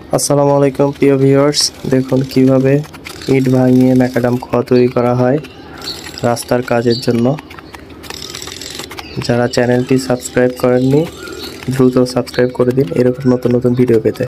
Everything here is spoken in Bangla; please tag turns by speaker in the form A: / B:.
A: আসসালামু আলাইকুম প্রিয় ভিউয়ার্স, দেখুন কিভাবে ইট ভাঙিয়ে ম্যাকাডাম খোয়া তৈরি করা হয় রাস্তার কাজের জন্য। যারা চ্যানেলটি সাবস্ক্রাইব করেননি দ্রুত সাবস্ক্রাইব করে দিন এরকম নতুন নতুন ভিডিও পেতে।